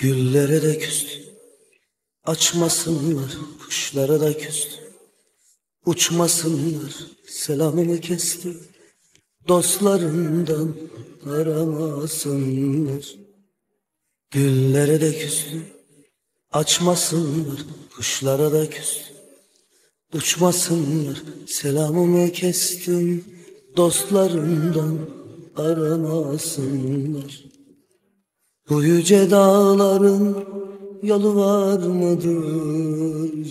Güllere de küstü, açmasınlar. Kuşlara da küstü, uçmasınlar. Selamımı kesti, dostlarından aramasınlar. Güllere de küstü, açmasınlar. Kuşlara da küstü, uçmasınlar. Selamımı kestim, dostlarından aramasınlar. Bu yüce dağların yolu var mıdır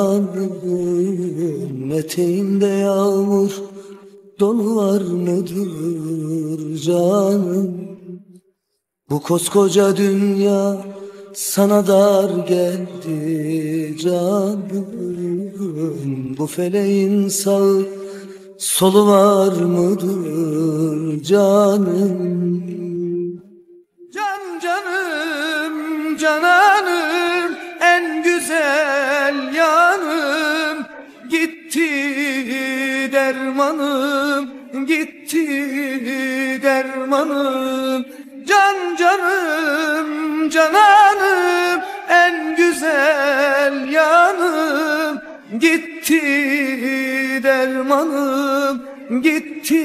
canım? Eteğinde yağmur dolu var mıdır canım? Bu koskoca dünya sana dar geldi canım. Bu feleğin sağı solu var mıdır canım? Canım, cananım, en güzel yanım. Gitti dermanım, gitti dermanım. Canım, cananım, en güzel yanım. Gitti dermanım, gitti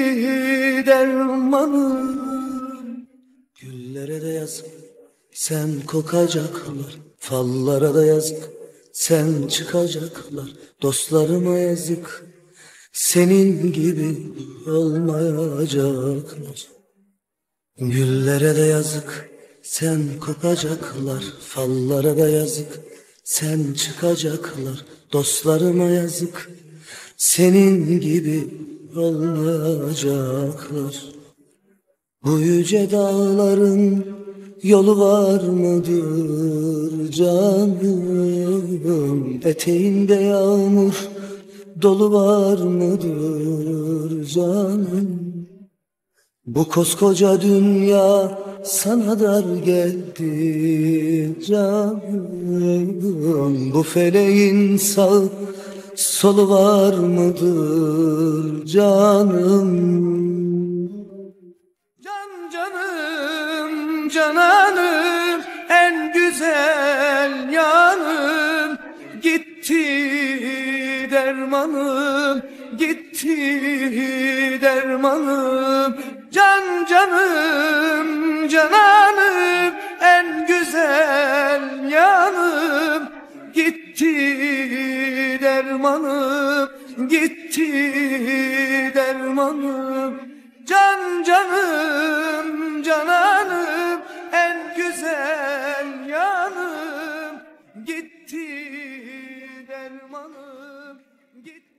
dermanım. Güllere de yazık, sen kokacaklar. Fallara da yazık, sen çıkacaklar. Dostlarıma yazık, senin gibi olmayacaklar. Güllere de yazık, sen kokacaklar. Fallara da yazık, sen çıkacaklar. Dostlarıma yazık, senin gibi olmayacaklar. Bu yüce dağların yolu var mıdır canım? Eteğinde yağmur dolu var mıdır canım? Bu koskoca dünya sana dar geldi canım. Bu feleğin sağı solu var mıdır canım? Canım, cananım, en güzel yanım. Gitti dermanım, gitti dermanım. Canım, cananım, en güzel yanım. Gitti dermanım, gitti dermanım. Canım, cananım, en güzel yanım. Gitti dermanım, gitti.